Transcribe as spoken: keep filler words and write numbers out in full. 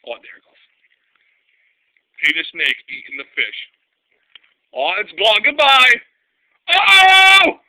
Oh, there it goes. Peter Snake eating the fish. Oh, it's gone. Goodbye. Oh!